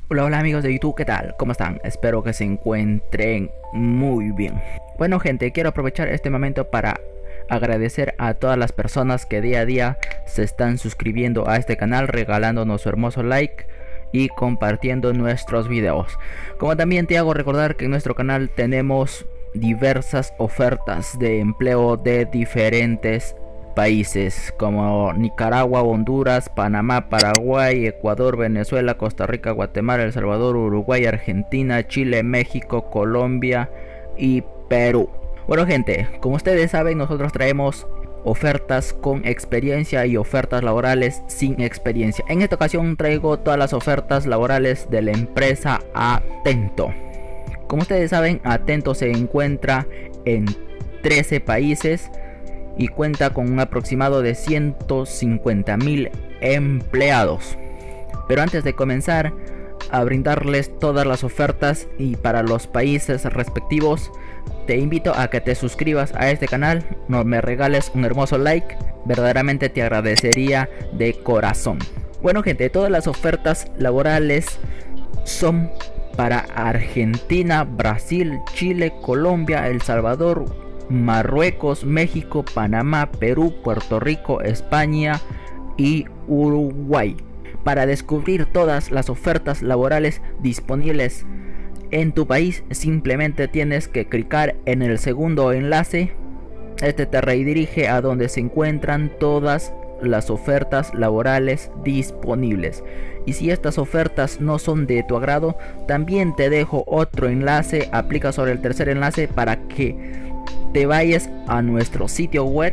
Hola, hola amigos de YouTube, ¿qué tal? ¿Cómo están? Espero que se encuentren muy bien. Bueno gente, quiero aprovechar este momento para agradecer a todas las personas que día a día se están suscribiendo a este canal, regalándonos su hermoso like y compartiendo nuestros videos. Como también te hago recordar que en nuestro canal tenemos diversas ofertas de empleo de diferentes países como Nicaragua, Honduras, Panamá, Paraguay, Ecuador, Venezuela, Costa Rica, Guatemala, El Salvador, Uruguay, Argentina, Chile, México, Colombia y Perú. Bueno gente, como ustedes saben, nosotros traemos ofertas con experiencia y ofertas laborales sin experiencia. En esta ocasión traigo todas las ofertas laborales de la empresa Atento. Como ustedes saben, Atento se encuentra en 13 países y cuenta con un aproximado de 150.000 empleados. Pero antes de comenzar a brindarles todas las ofertas y para los países respectivos, te invito a que te suscribas a este canal, no me regales un hermoso like, verdaderamente te agradecería de corazón. Bueno gente, todas las ofertas laborales son para Argentina, Brasil, Chile, Colombia, El Salvador, Marruecos, México, Panamá, Perú, Puerto Rico, España y Uruguay. Para descubrir todas las ofertas laborales disponibles en tu país, simplemente tienes que clicar en el segundo enlace. Este te redirige a donde se encuentran todas las ofertas laborales disponibles. Y si estas ofertas no son de tu agrado, también te dejo otro enlace. Aplica sobre el tercer enlace para que te vayas a nuestro sitio web,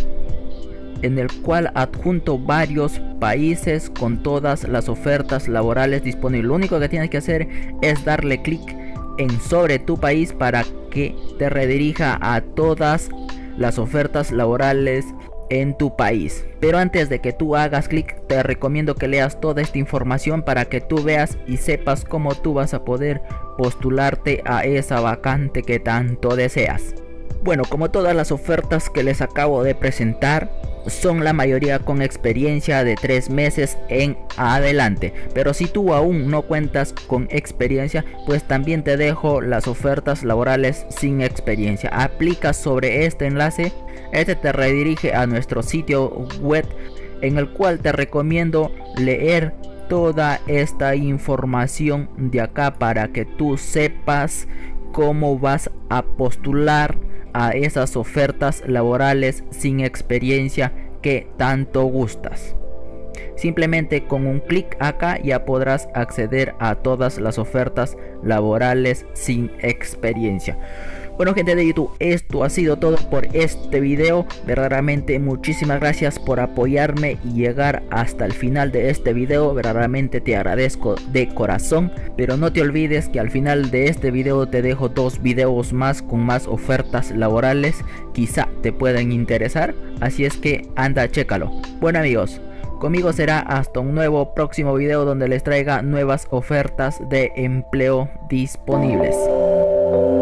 en el cual adjunto varios países con todas las ofertas laborales disponibles. Lo único que tienes que hacer es darle clic en sobre tu país para que te redirija a todas las ofertas laborales en tu país. Pero antes de que tú hagas clic, te recomiendo que leas toda esta información para que tú veas y sepas cómo tú vas a poder postularte a esa vacante que tanto deseas. Bueno, como todas las ofertas que les acabo de presentar, son la mayoría con experiencia de 3 meses en adelante. Pero si tú aún no cuentas con experiencia, pues también te dejo las ofertas laborales sin experiencia. Aplica sobre este enlace, este te redirige a nuestro sitio web, en el cual te recomiendo leer toda esta información de acá para que tú sepas cómo vas a postular a esas ofertas laborales sin experiencia que tanto gustas. Simplemente con un clic acá ya podrás acceder a todas las ofertas laborales sin experiencia. Bueno gente de YouTube, esto ha sido todo por este video. Verdaderamente muchísimas gracias por apoyarme y llegar hasta el final de este video. Verdaderamente te agradezco de corazón. Pero no te olvides que al final de este video te dejo 2 videos más con más ofertas laborales. Quizá te puedan interesar, así es que anda, chécalo. Bueno amigos, conmigo será hasta un nuevo próximo video donde les traiga nuevas ofertas de empleo disponibles.